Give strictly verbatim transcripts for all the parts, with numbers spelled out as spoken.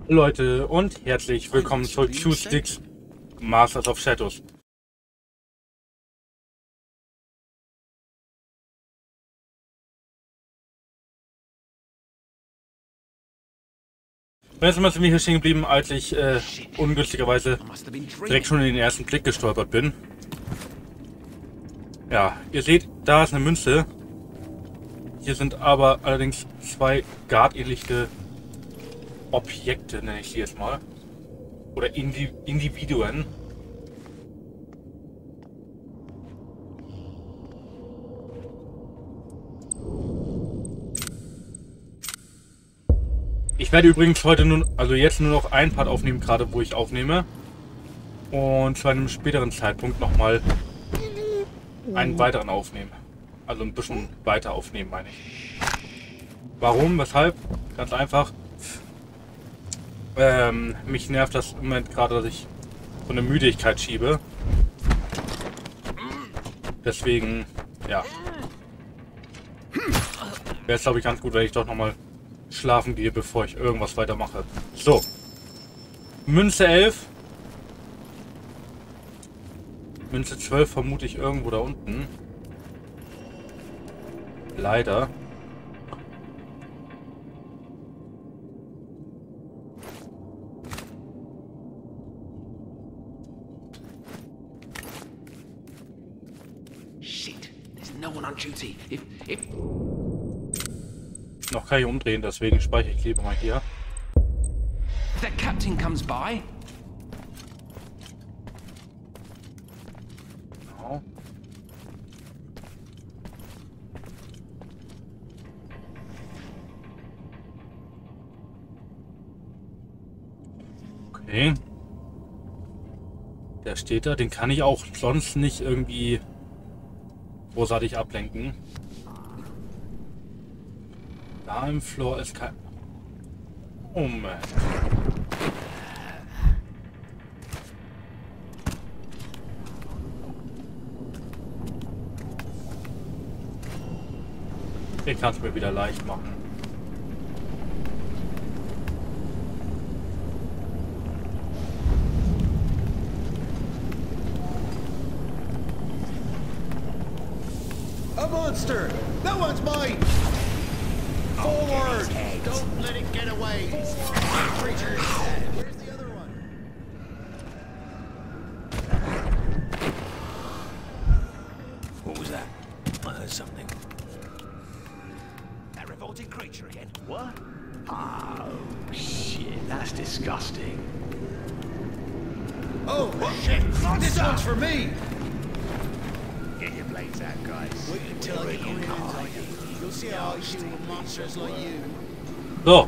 Leute und herzlich willkommen zu Q-Sticks Masters of Shadows. Letztes Mal sind wir hier stehen geblieben, als ich äh, ungünstigerweise direkt schon in den ersten Blick gestolpert bin. Ja, ihr seht, da ist eine Münze. Hier sind aber allerdings zwei guard-ähnliche Objekte, nenne ich sie jetzt mal. Oder Indi Individuen. Ich werde übrigens heute nun, also jetzt nur noch ein Part aufnehmen, gerade wo ich aufnehme. Und zu einem späteren Zeitpunkt nochmal einen weiteren aufnehmen. Also ein bisschen weiter aufnehmen, meine ich. Warum? Weshalb? Ganz einfach. Ähm, mich nervt das im Moment gerade, dass ich so eine Müdigkeit schiebe. Deswegen, ja. Wäre es, glaube ich, ganz gut, wenn ich doch nochmal schlafen gehe, bevor ich irgendwas weitermache. So. Münze elf. Münze zwölf vermute ich irgendwo da unten. Leider. Shit, there's no one on duty. If, if... Noch kann ich umdrehen, deswegen speichere ich lieber mal hier. If that captain comes by... Genau. Okay. Der steht da, den kann ich auch sonst nicht irgendwie großartig ablenken. Da im Floor ist kein... Oh Mann. Ich kann es mir wieder leicht machen. A monster! That one's mine! Forward! Don't let it get away! Creatures! Where's the other one? What was that? I heard something. That revolting creature again. What? Oh, shit. That's disgusting. Oh, shit! This one's for me! Get your blades out, guys. Wait until I get your hands on you. You'll see how I deal with monsters like you. So.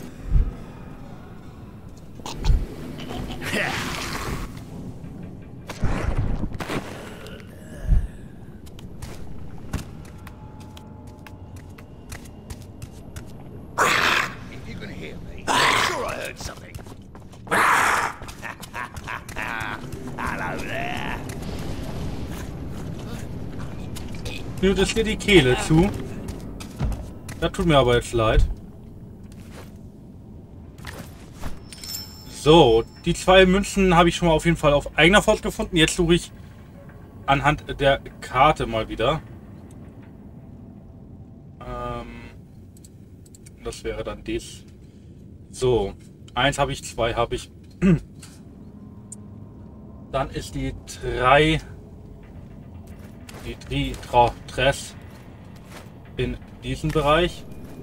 If you can hear me, I'm sure I heard something. Hello there. Schnürt es dir die Kehle zu. Das tut mir aber jetzt leid. So, die zwei Münzen habe ich schon mal auf jeden Fall auf eigener Faust gefunden. Jetzt suche ich anhand der Karte mal wieder. Ähm, das wäre dann dies. So, eins habe ich, zwei habe ich. Dann ist die drei, die drei Tres in diesem Bereich.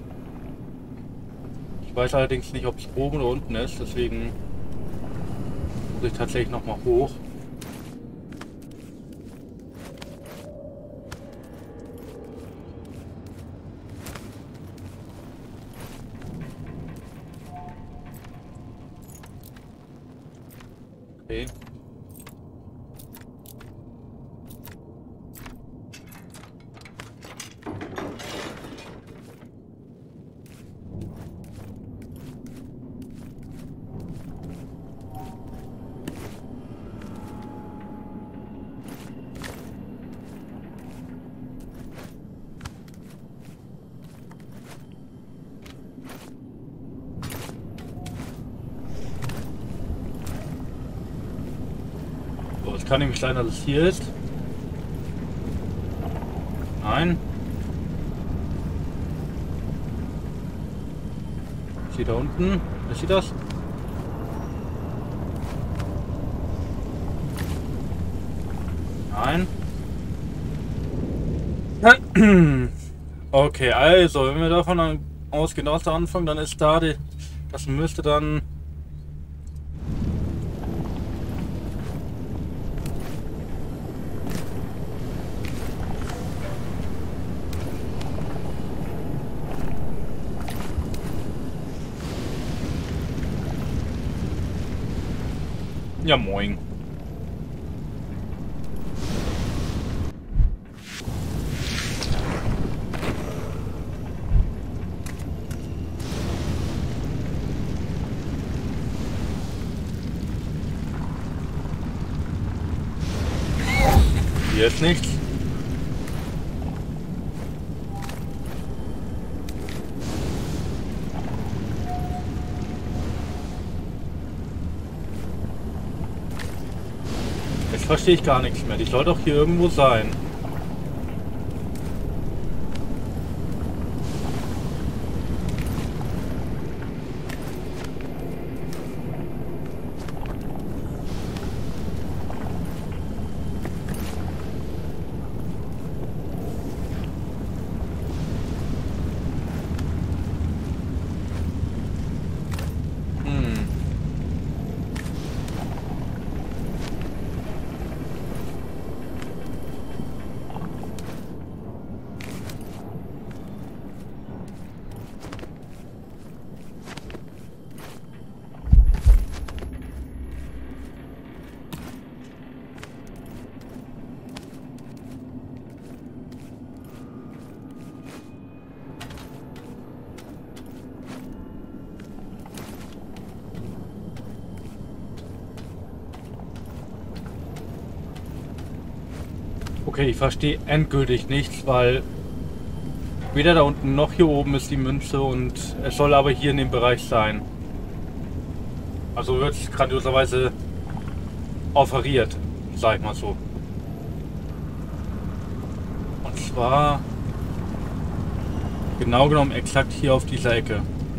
Ich weiß allerdings nicht, ob es oben oder unten ist, deswegen muss ich tatsächlich noch mal hoch. Okay. So, es kann nämlich sein, dass es hier ist. Nein. Ist hier da unten? Ist sie das? Nein. Okay, also, wenn wir davon ausgehen, aus der Anfang, dann ist da die, das müsste dann ja, moin. Hier ist nichts. Jetzt verstehe ich gar nichts mehr. Die soll doch hier irgendwo sein. Okay, ich verstehe endgültig nichts, weil weder da unten noch hier oben ist die Münze und es soll aber hier in dem Bereich sein. Also wird es grandioserweise offeriert, sag ich mal so. Und zwar genau genommen exakt hier auf dieser Ecke.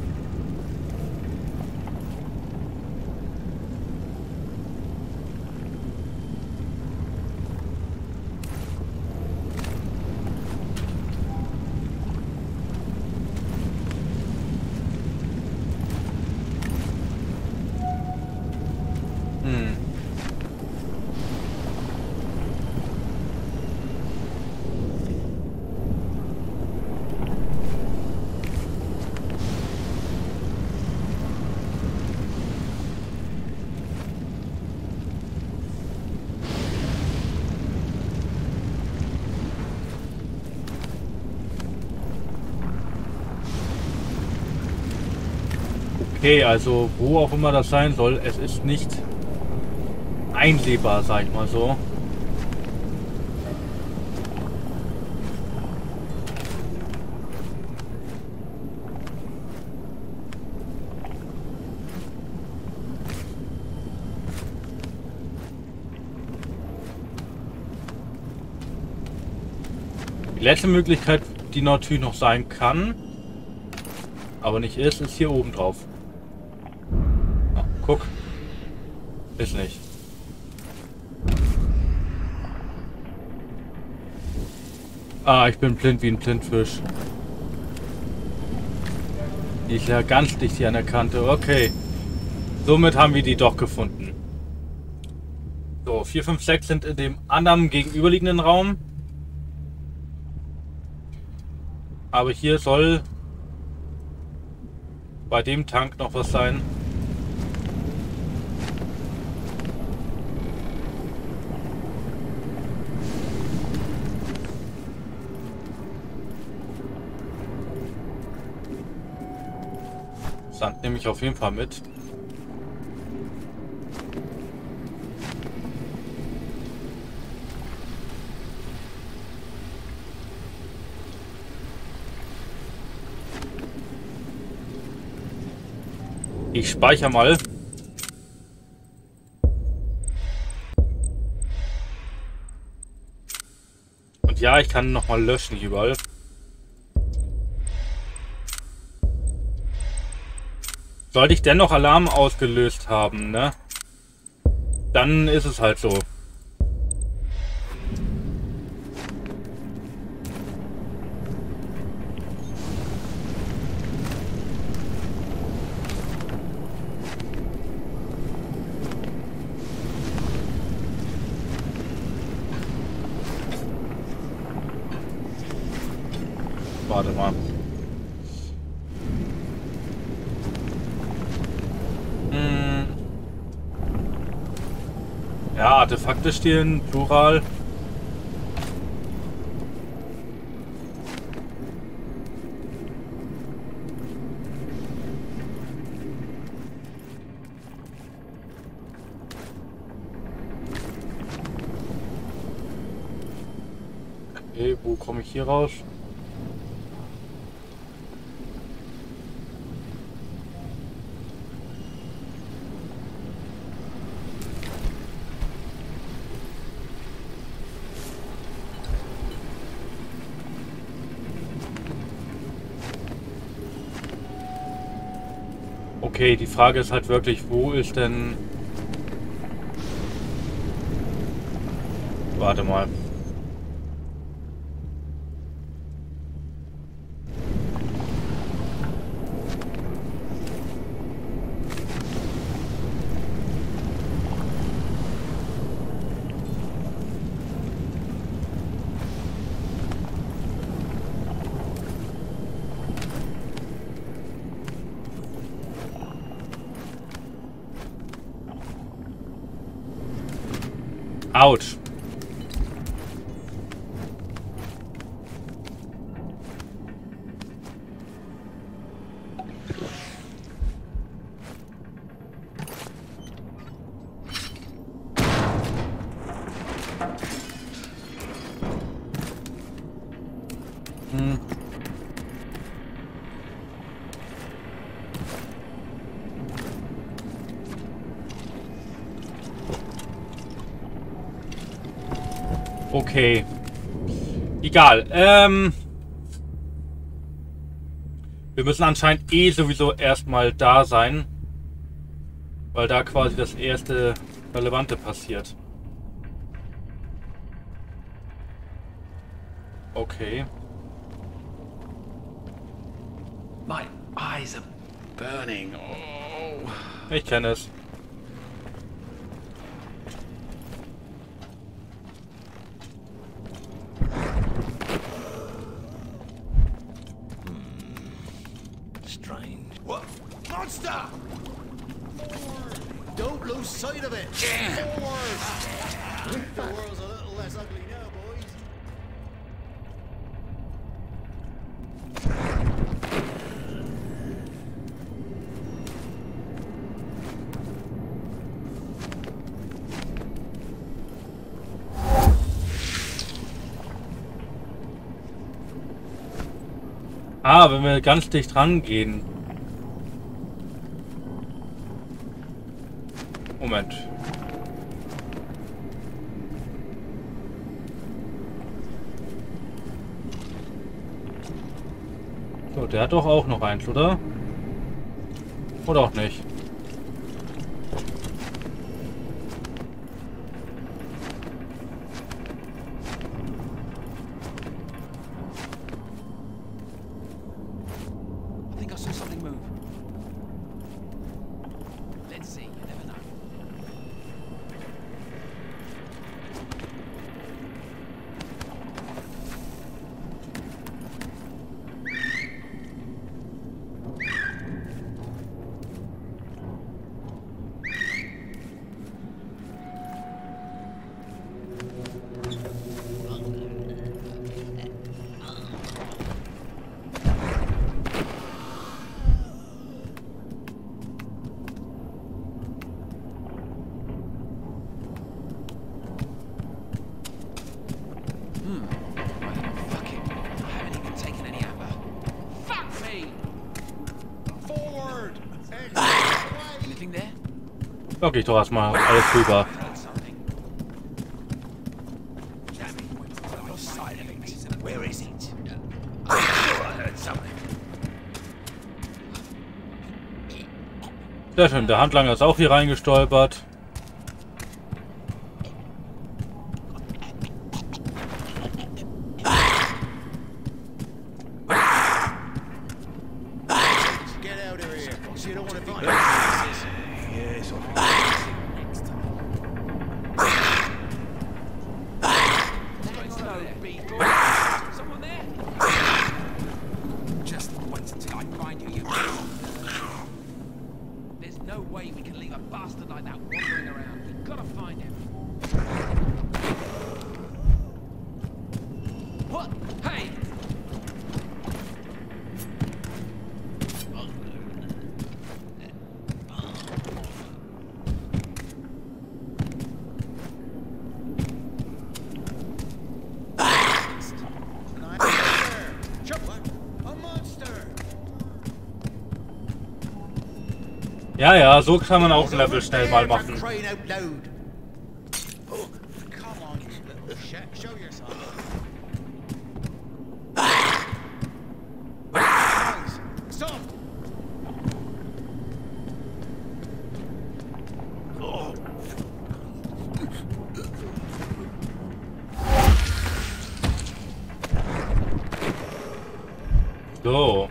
Okay, also wo auch immer das sein soll, es ist nicht einsehbar, sag ich mal so. Die letzte Möglichkeit, die natürlich noch sein kann, aber nicht ist, ist hier oben drauf. Guck. Ist nicht. Ah, ich bin blind wie ein Blindfisch. Die ist ja ganz dicht hier an der Kante. Okay. Somit haben wir die doch gefunden. So, vier, fünf, sechs sind in dem anderen gegenüberliegenden Raum. Aber hier soll bei dem Tank noch was sein. Sand nehme ich auf jeden Fall mit. Ich speichere mal. ja, ich kann nochmal löschen hier überall. Sollte ich dennoch Alarm ausgelöst haben, ne? Dann ist es halt so. Warte mal. Hm. Ja, Artefakte stehen, Plural. Okay, wo komme ich hier raus? Okay, die Frage ist halt wirklich, wo ist denn... Warte mal. Autsch. Hm. Okay. Egal. Ähm, wir müssen anscheinend eh sowieso erstmal da sein, weil da quasi das erste Relevante passiert. Okay. My eyes are burning. Oh. Ich kenne es. Monster! Forward! Don't lose sight of it! Forward! The world's a little less ugly now, boys. Ah, wenn wir ganz dicht rangehen. Moment. So, der hat doch auch noch eins, oder? Oder auch nicht? I think I saw something move. Let's see, you never know. Fuck it. I haven't even taken any amber. Fuck me! Forward! Anything there? Lock ich doch erstmal alles rüber. Heard something. Damn it. I lost sight of it. Sehr schön, der Handlanger ist auch hier reingestolpert. Get out of here. You don't want to be. Yeah, it's all right. Someone there? Just wait until I find you, you. There's no way we can leave a bastard like that wandering around. We've got to find him. What? Hey! A monster. Ja, ja, so kann man auch ein Level schnell mal machen. Crying out loud. Oh, come on, you little shit. Show yourself. Guys, stop. So.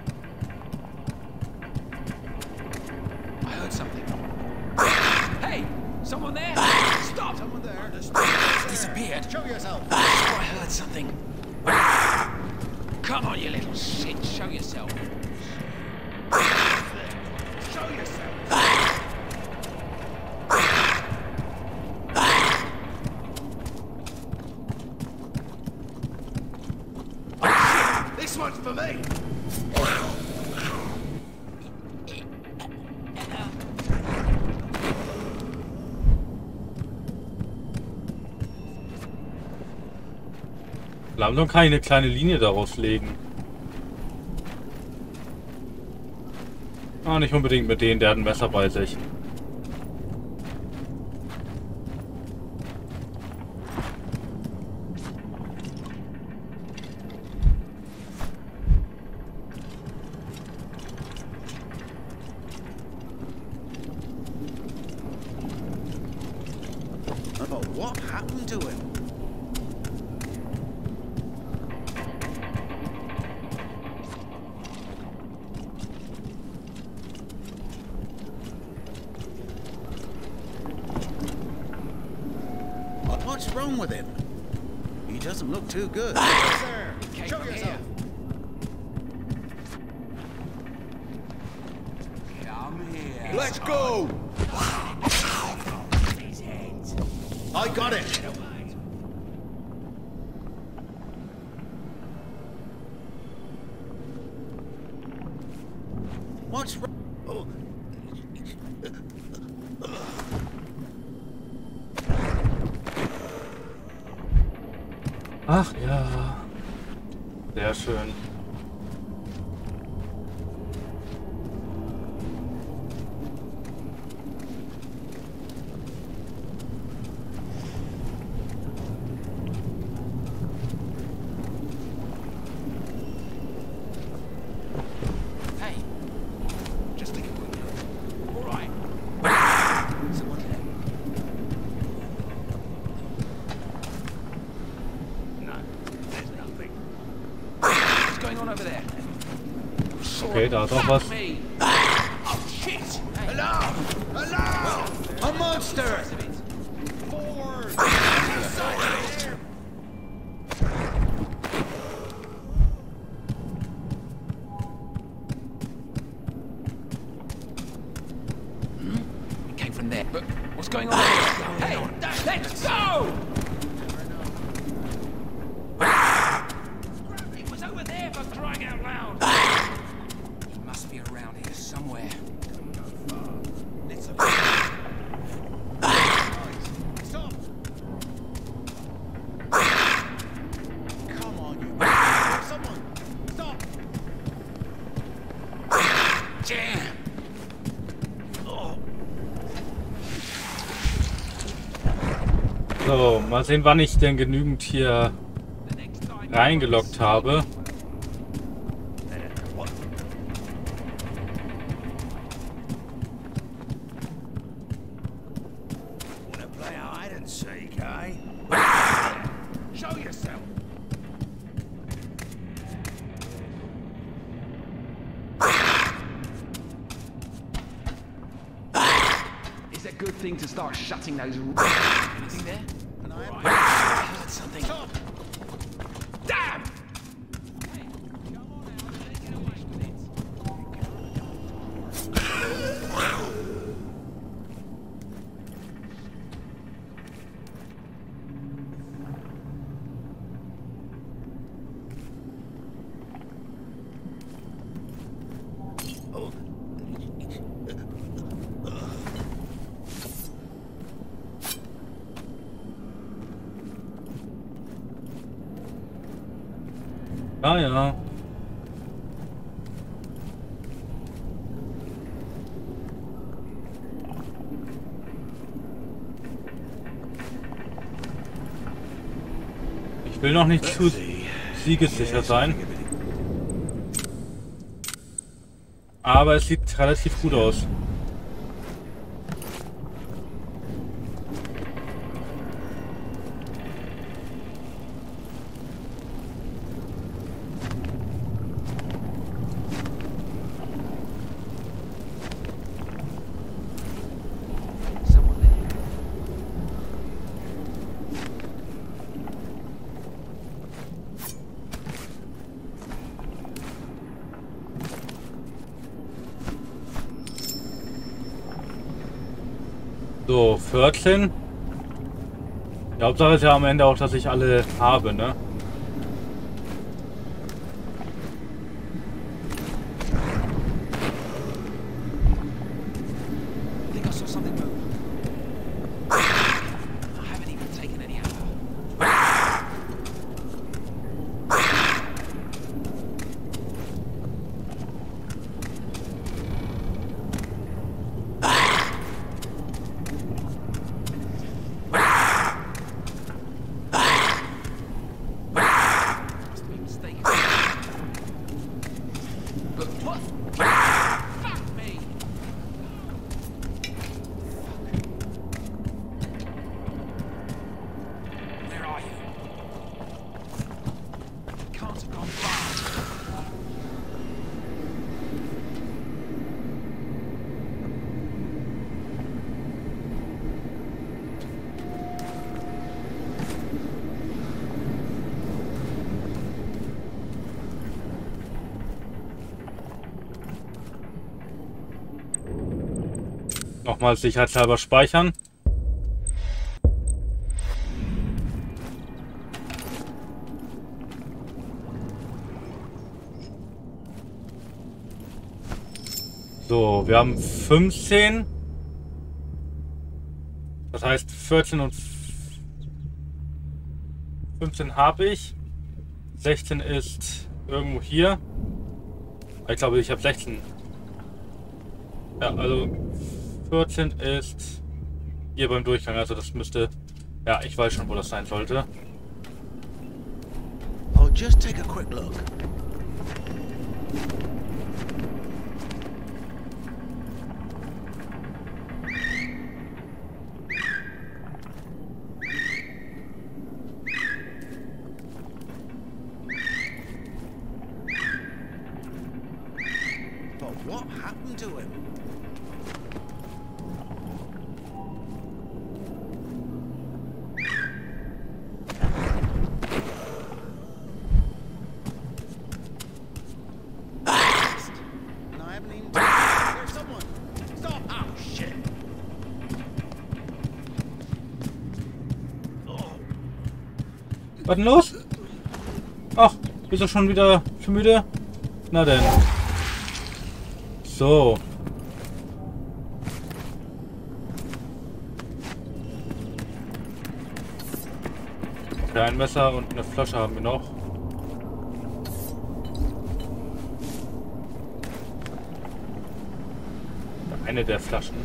I heard something. Hey! Someone there? Stop! Someone there. Disappeared. Show yourself. I heard something. Come on, you little shit. Show yourself. Show yourself. This one's for me. Langsam kann ich eine kleine Linie daraus legen. Ah, nicht unbedingt mit denen, der hat ein Messer bei sich. But what happened to him? What's wrong with him? He doesn't look too good. Sir, Came show from yourself. here. Come here. Let's go. His head. I got it. What's wrong? Oh. Ach ja. Sehr schön. Hey. Just take a quick look. All right. Someone there. No, there's nothing. What's going on over there? Okay, da ist auch was. Me. Oh shit! Hey. Hello! Hello! A monster! Forward! It came from there. But what's going on over there? Hey, let's go! It was over there for crying out loud. He must be around here somewhere. Let's Stop! Come on, you. Someone! Stop! jam. So, mal sehen, wann ich denn genügend hier reingeloggt habe. heaven's sake, eh? Show yourself. It's a good thing to start shutting those. Anything there? And I am. I heard something. Stop! Damn! Ah ja. Ich will noch nicht zu siegessicher sein. Aber es sieht relativ gut aus. So, vierzehn. Die Hauptsache ist ja am Ende auch, dass ich alle habe, ne? I think I saw something move. I haven't even taken any ammo. Must be mistaken. But what? Fuck me! Where are you? Can't have gone far. Nochmal sicherheitshalber speichern. So, wir haben fünfzehn. Das heißt vierzehn und fünfzehn habe ich. sechzehn ist irgendwo hier. Ich glaube, ich habe sechzehn. Ja, also vierzehn ist hier beim Durchgang. Also das müsste... Ja, ich weiß schon, wo das sein sollte. Oh, just take a quick look. But what happened to him? And I haven't even. There's someone. Stop! Oh shit! Was denn los? Ach, bist du schon wieder schon müde? Na denn. So. Ja, ein Messer und eine Flasche haben wir noch. Eine der Flaschen.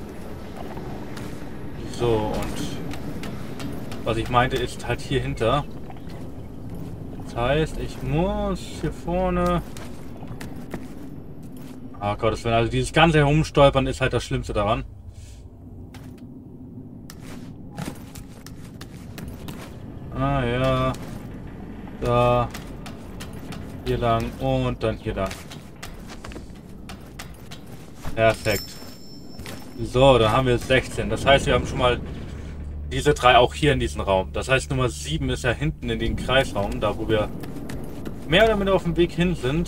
So, und was ich meinte ist halt hier hinter. Das heißt, ich muss hier vorne... Ah Gott, also dieses ganze Herumstolpern ist halt das Schlimmste daran. Ah ja. Da. Hier lang und dann hier lang. Perfekt. So, dann haben wir sechzehn. Das heißt, wir haben schon mal diese drei auch hier in diesem Raum. Das heißt, Nummer sieben ist ja hinten in den Kreisraum, da wo wir mehr oder minder auf dem Weg hin sind.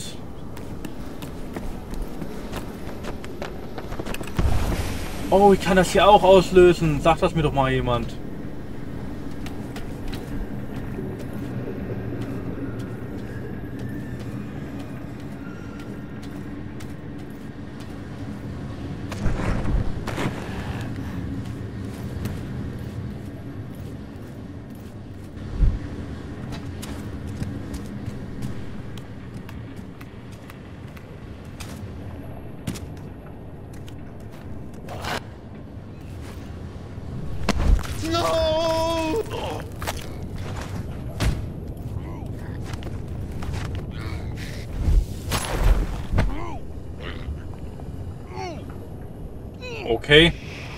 Oh, ich kann das hier auch auslösen. Sagt das mir doch mal jemand. Okay.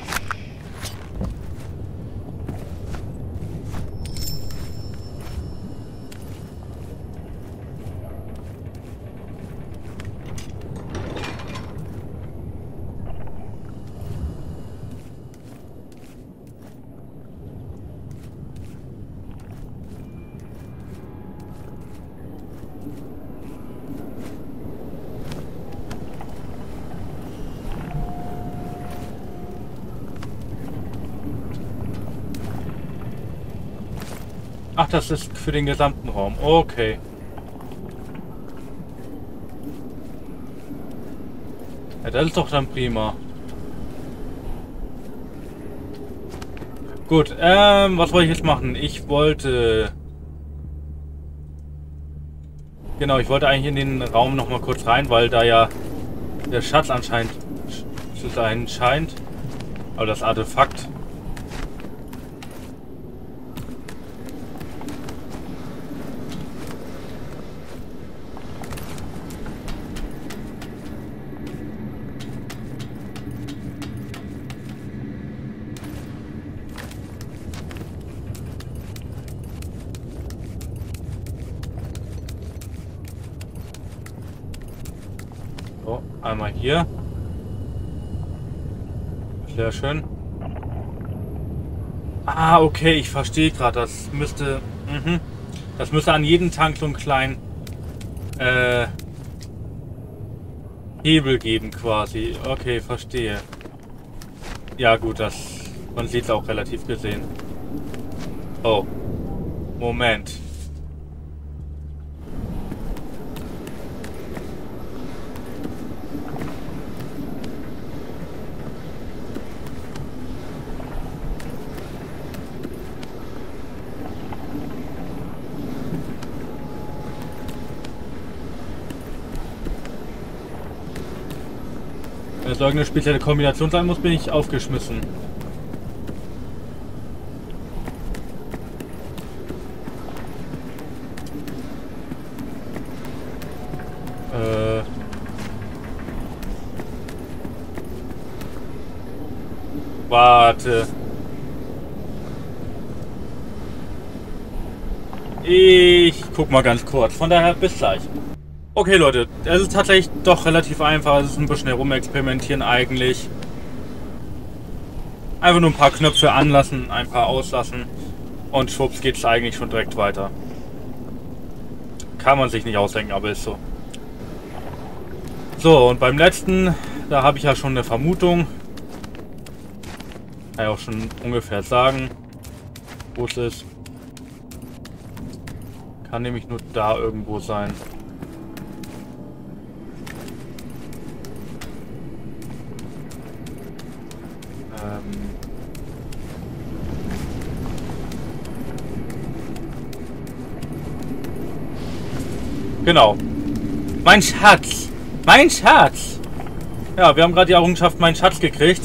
Ach, das ist für den gesamten Raum. Okay. Ja, das ist doch dann prima. Gut, ähm, was wollte ich jetzt machen? Ich wollte... Genau, ich wollte eigentlich in den Raum noch mal kurz rein, weil da ja der Schatz anscheinend zu sein scheint. Aber das Artefakt... So, einmal hier. Sehr schön. Ah, okay, ich verstehe gerade. Das müsste... Mhm. Das müsste an jedem Tank so einen kleinen äh, Hebel geben quasi. Okay, verstehe. Ja gut, das... Man sieht es auch relativ gesehen. Oh. Moment. Wenn es irgendeine spezielle Kombination sein muss, bin ich aufgeschmissen. Äh. Warte. Ich guck mal ganz kurz. Von daher bis gleich. Okay Leute, es ist tatsächlich doch relativ einfach. Es ist ein bisschen herumexperimentieren eigentlich. Einfach nur ein paar Knöpfe anlassen, ein paar auslassen und schwupps geht es eigentlich schon direkt weiter. Kann man sich nicht ausdenken, aber ist so. So, und beim letzten, da habe ich ja schon eine Vermutung. Kann ich auch schon ungefähr sagen, wo es ist. Kann nämlich nur da irgendwo sein. Genau. Mein Schatz. Mein Schatz. Ja, wir haben gerade die Errungenschaft Mein Schatz gekriegt.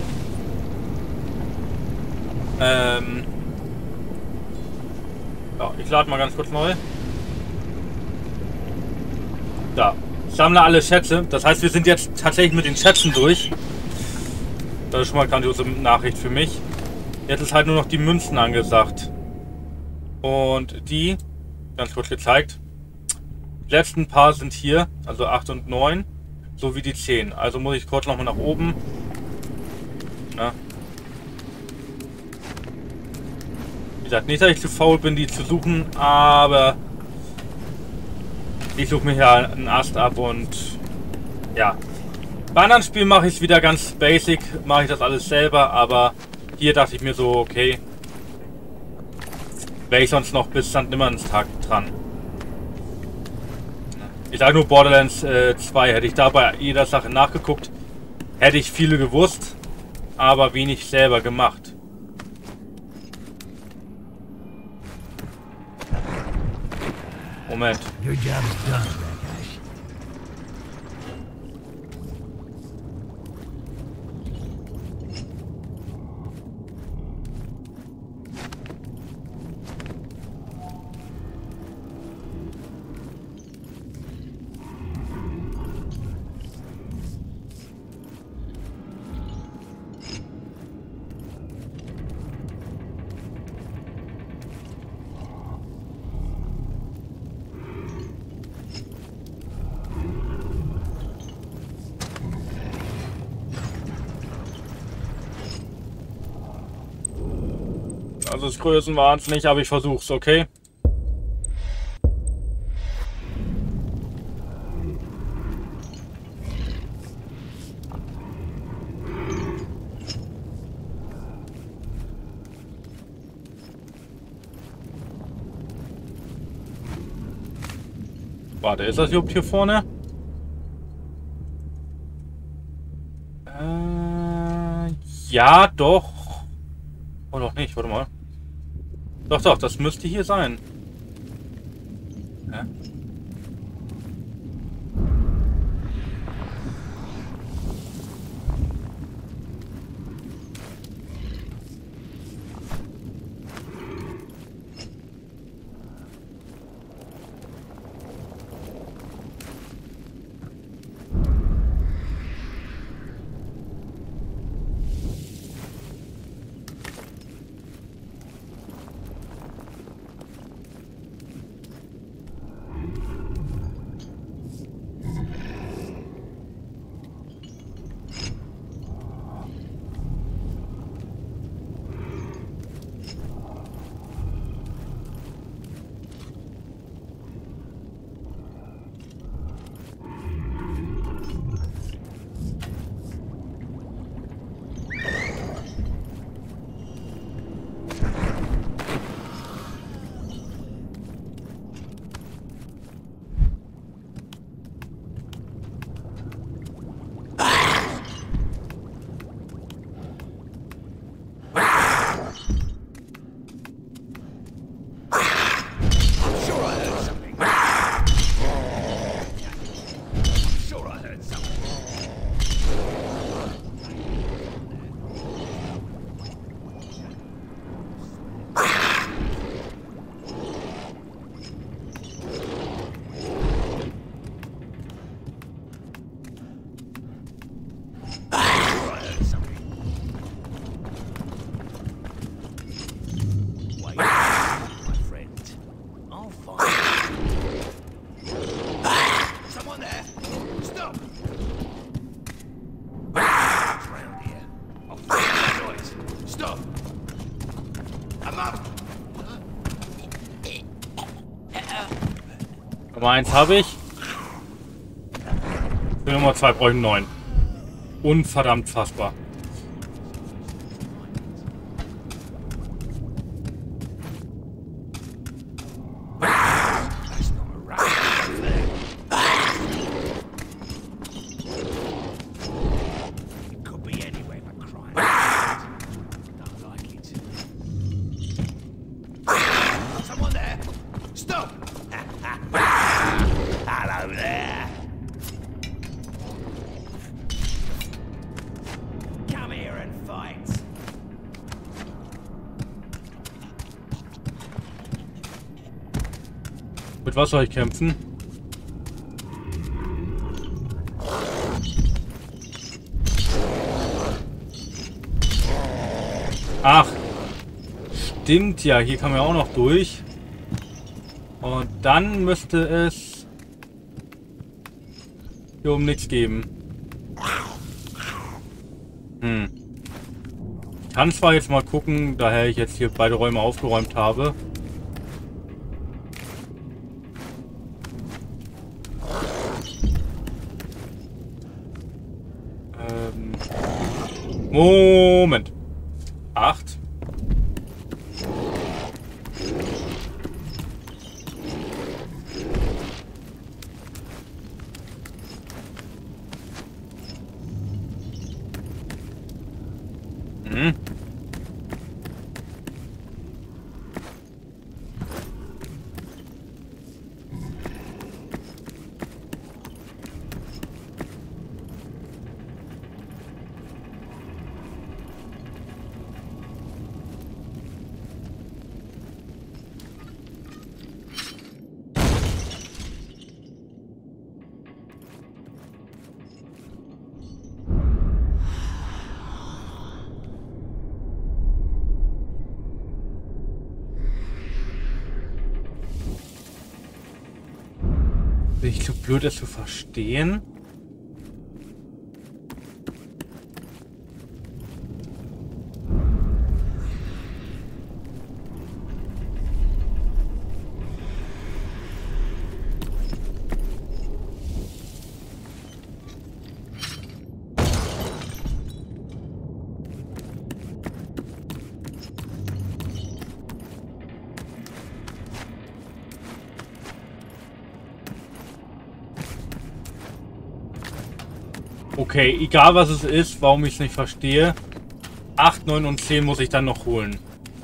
Ähm. Ja, ich lade mal ganz kurz neu. Da. Ich sammle alle Schätze. Das heißt, wir sind jetzt tatsächlich mit den Schätzen durch. Das ist schon mal eine grandiose Nachricht für mich. Jetzt ist halt nur noch die Münzen angesagt. Und die, ganz kurz gezeigt, die letzten paar sind hier, also acht und neun, sowie die zehn. Also muss ich kurz nochmal nach oben. Na. Wie gesagt, nicht, dass ich zu faul bin, die zu suchen, aber ich suche mir ja einen Ast ab und ja. Bei anderen Spielen mache ich es wieder ganz basic, mache ich das alles selber, aber hier dachte ich mir so, okay, wäre ich sonst noch bis Sankt Nimmerleinstag dran. Ich sage nur Borderlands äh, zwei, hätte ich da bei jeder Sache nachgeguckt, hätte ich viele gewusst, aber wenig selber gemacht. Moment. Your job's done, Rakash. Also das Größenwahns nicht, aber ich versuch's, okay? Warte, ist das überhaupt hier vorne? Äh, ja, doch. Oh, doch nicht, warte mal. Doch, doch, das müsste hier sein. Hä? Nummer eins habe ich. Für Nummer zwei brauche ich einen neuen. Unverdammt fassbar. Mit was soll ich kämpfen? Ach, stimmt ja, hier kann man ja auch noch durch. Und dann müsste es hier oben nichts geben. Hm. Ich kann zwar jetzt mal gucken, daher ich jetzt hier beide Räume aufgeräumt habe. Ähm. Moment. Acht. Hm. Bin ich zu blöd, es zu verstehen? Okay, egal was es ist, warum ich es nicht verstehe. acht, neun und zehn muss ich dann noch holen.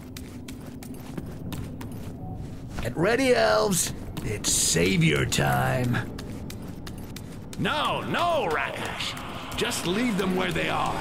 Get ready, elves. It's savior time. No, no, Rakash. Just leave them where they are.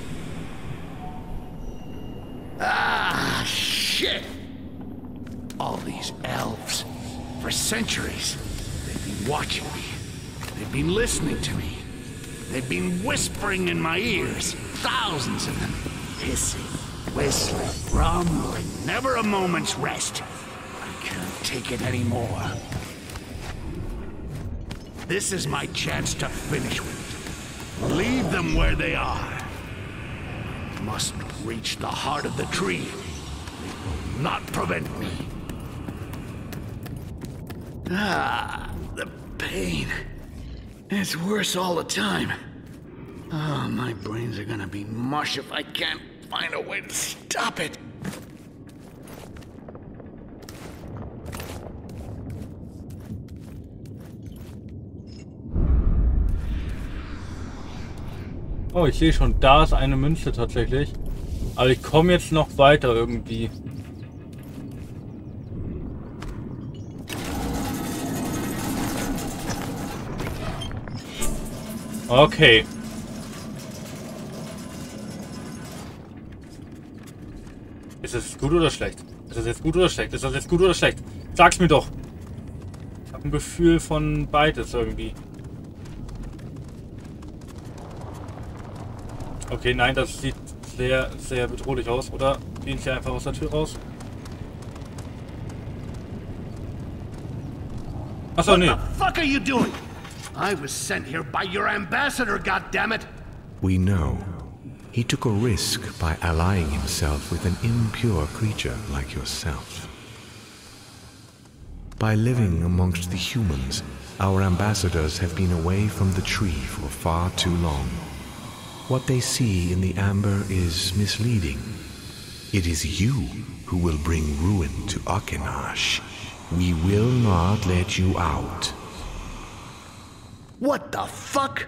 Ah, shit. All these elves. For centuries, they've been watching me. They've been listening to me. They've been whispering in my ears. Thousands of them. Hissing, whistling, rumbling. Never a moment's rest. I can't take it anymore. This is my chance to finish with it. Leave them where they are. I must reach the heart of the tree. It will not prevent me. Ah, the pain. It's worse all the time. Oh, my brains are gonna be mush if I can't find a way to stop it. Oh, ich sehe schon, da ist eine Münze tatsächlich. Aber ich komme jetzt noch weiter irgendwie. Okay. Ist das gut oder schlecht? Ist das jetzt gut oder schlecht? Ist das jetzt gut oder schlecht? Sag's mir doch. Ich habe ein Gefühl von beides irgendwie. Okay, nein, das sieht sehr, sehr bedrohlich aus. Oder gehe ich hier einfach aus der Tür raus? Achso, nee. What the fuck are you doing? I was sent here by your ambassador, goddammit! We know. He took a risk by allying himself with an impure creature like yourself. By living amongst the humans, our ambassadors have been away from the tree for far too long. What they see in the amber is misleading. It is you who will bring ruin to Akenash. We will not let you out. What the fuck?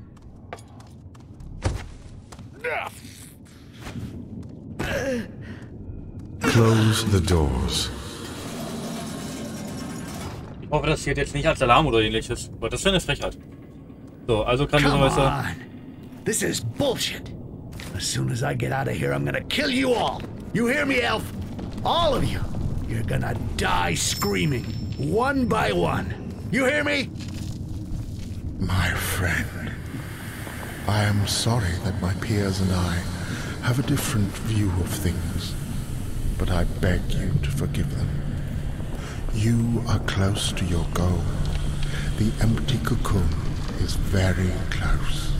Close the doors. Ich hoffe, das zählt jetzt nicht als Alarm oder ähnliches. Aber das wäre eine Frechheit. So, also kann Come ich on. This is bullshit. As soon as I get out of here, I'm gonna kill you all. You hear me, Elf? All of you. You're gonna die screaming, one by one. You hear me? My friend, I am sorry that my peers and I have a different view of things, but I beg you to forgive them. You are close to your goal. The empty cocoon is very close.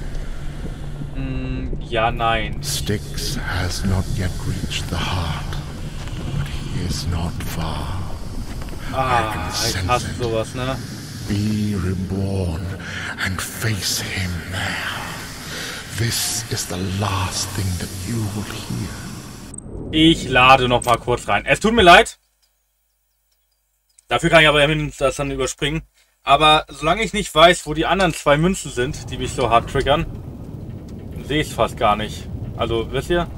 Mm, ja, nein. Styx has not yet reached the heart, but he is not far. Ah, ich hasse sowas, ne? Be reborn and face him there. This is the last thing that you will hear. Ich lade noch mal kurz rein. Es tut mir leid. Dafür kann ich aber das dann überspringen. Aber solange ich nicht weiß, wo die anderen zwei Münzen sind, die mich so hart triggern, sehe ich es fast gar nicht. Also, wisst ihr?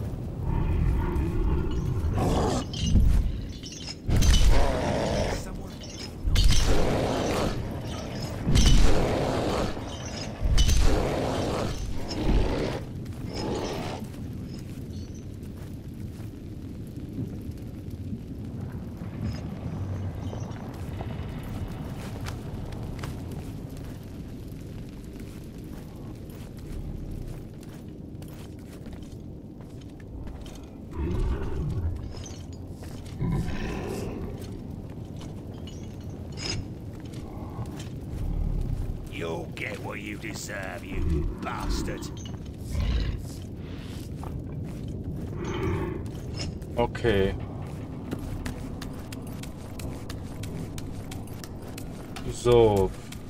You'll get what you deserve, you bastard. Okay. So.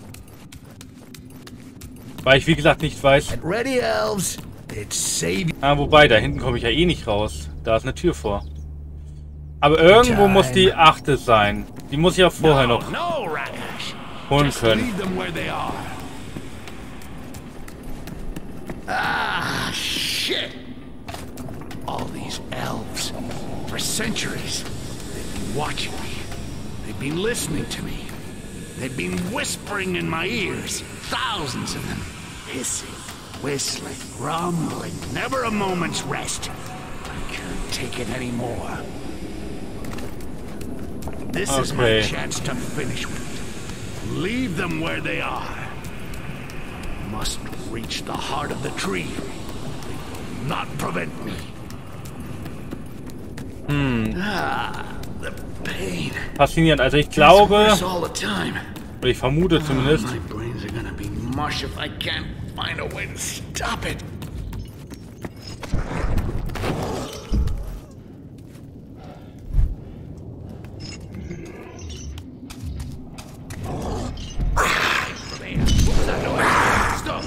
Weil ich wie gesagt nicht weiß. Get ready, elves. It's save. Ah, wobei, da hinten komme ich ja eh nicht raus. Da ist eine Tür vor. Aber irgendwo muss die achte sein. Die muss ich ja vorher noch No, Ragash. holen Just können. leave them where they are. Ah, shit. All these elves, for centuries, they've been watching me. They've been listening to me. They've been whispering in my ears. Thousands of them. Hissing, whistling, rumbling. Never a moment's rest. I can't take it anymore. This is my Okay. chance to finish with it. Leave them where they are. Must reach the heart of the tree. They will not prevent me. Ah, the pain. Faszinierend. Also ich glaube, It's all the time. oder ich vermute zumindest, My brains are gonna be mush if I can't find a way to stop it. Stop!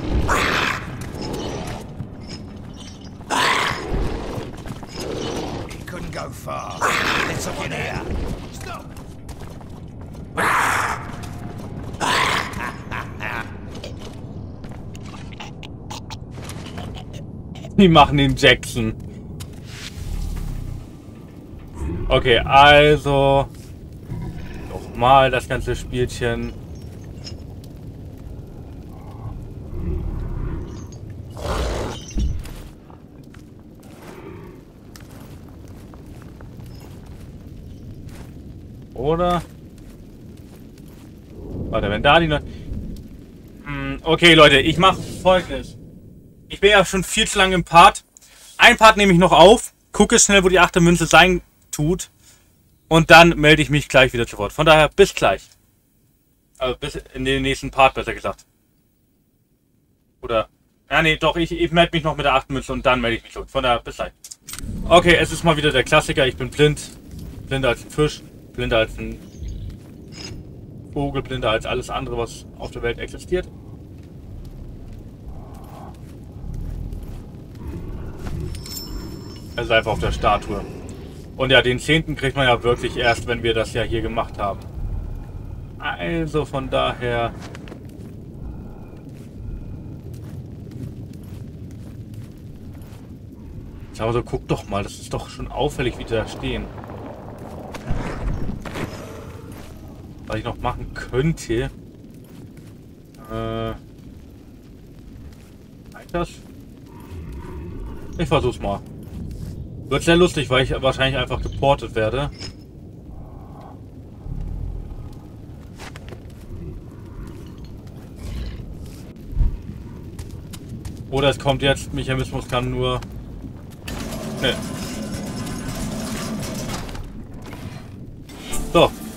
He couldn't go far. Let's look in here. Stop! die machen den Jackson. Okay, also nochmal das ganze Spielchen. Oder? Warte, wenn da die noch... Hm, okay, Leute, ich mache Folgendes. Ich bin ja schon viel zu lange im Part. Ein Part nehme ich noch auf, gucke schnell, wo die achte Münze sein tut. Und dann melde ich mich gleich wieder zu Wort. Von daher, bis gleich. Also bis in den nächsten Part, besser gesagt. Oder... Ja, nee, doch, ich, ich melde mich noch mit der achten Münze und dann melde ich mich zurück. Von daher, bis gleich. Okay, es ist mal wieder der Klassiker. Ich bin blind. Blinder als ein Fisch. Blinder als ein Vogel. Blinder als alles andere, was auf der Welt existiert. Es ist einfach auf der Statue. Und ja, den zehnten kriegt man ja wirklich erst, wenn wir das ja hier gemacht haben. Also von daher... Ich habe so, guck doch mal, das ist doch schon auffällig, wie die da stehen. Was ich noch machen könnte... Äh... Reicht das? Ich versuch's mal. Wird sehr lustig, weil ich wahrscheinlich einfach geportet werde. Oder es kommt jetzt, Mechanismus kann nur... Ne. So,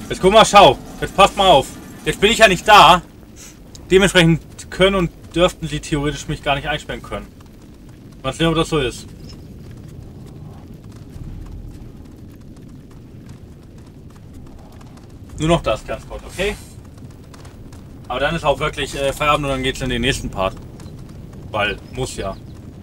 Jetzt guck mal, schau. Jetzt passt mal auf. Jetzt bin ich ja nicht da. Dementsprechend können und dürften sie theoretisch mich gar nicht einsperren können. Mal sehen, ob das so ist. Nur noch das ganz kurz, okay? Aber dann ist auch wirklich äh, Feierabend und dann geht's in den nächsten Part. Weil, muss ja.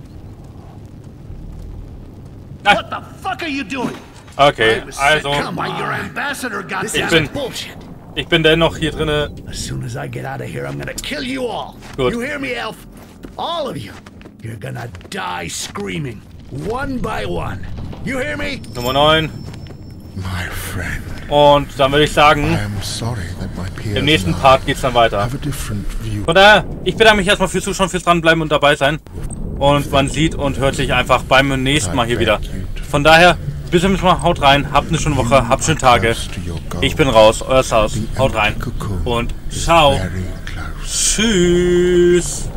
Ah. What the fuck are you doing? Okay, also, Come on, your ambassador got Ich this bin- bullshit. ich bin dennoch hier drinne. As soon as I get out of here, I'm gonna kill you all. Good. You hear me, Elf? All of you. You're gonna die screaming, one by one. You hear me? Nummer neun. My friend, Und dann würde ich I sagen, am sorry that my peers im nächsten and I Part geht's dann weiter. have a different view. Von daher, ich bedanke mich erstmal fürs Zuschauen, fürs Dranbleiben und dabei sein. Und man sieht und hört sich einfach beim nächsten Mal hier wieder. Von daher, bis zum nächsten Mal, haut rein, habt eine schöne Woche, habt schöne Tage. Ich bin raus, euer Saus, haut rein und ciao. Very close. Tschüss.